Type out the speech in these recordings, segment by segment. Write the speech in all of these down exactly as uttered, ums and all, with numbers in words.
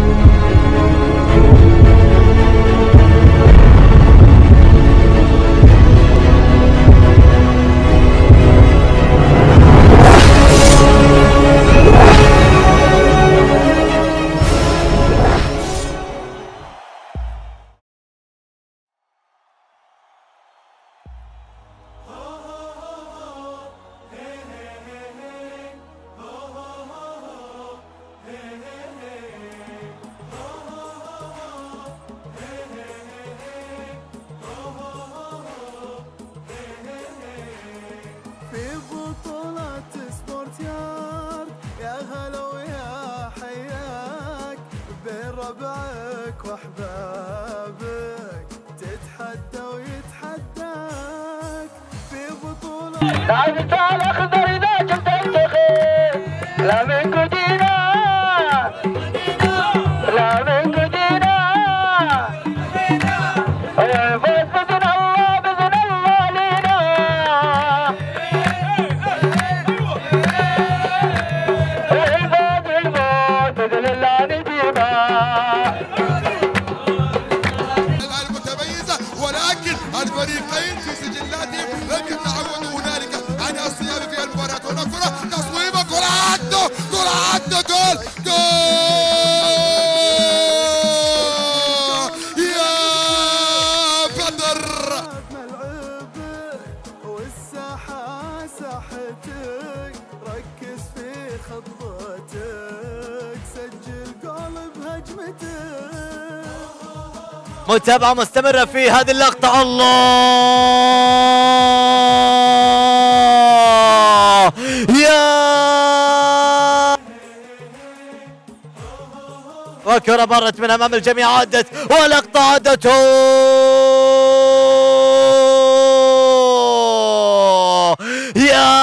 ربعك واحبابك تتحدى ويتحداك في بطولة. لعبت على الاخضر اذا شفت التخيل لا من كدينا لا من كدينا ويفوز باذن الله باذن الله لينا الفوز الموت باذن الله نجيبها. المتميزة ولكن الفريقين في سجلاتهم لم يتعودوا هنالك عن الصيام في المباراة. هنا كرة تصويبة كرة عدو كرة عدو جول جول يا بدر. ملعبك والساحة ساحتك ركز في خطتك سجل جول بهجمتك. متابعة مستمرة في هذه اللقطة. الله يا وكرة مرت من أمام الجميع عدت ولقطة عدته يا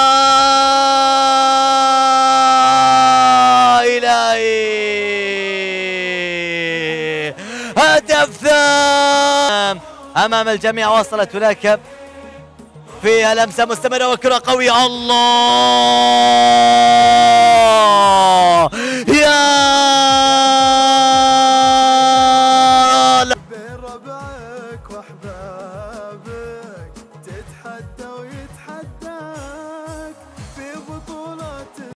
إلهي. هدف ثام أمام الجميع وصلت هناك فيها لمسة مستمرة وكرة قوية. الله يا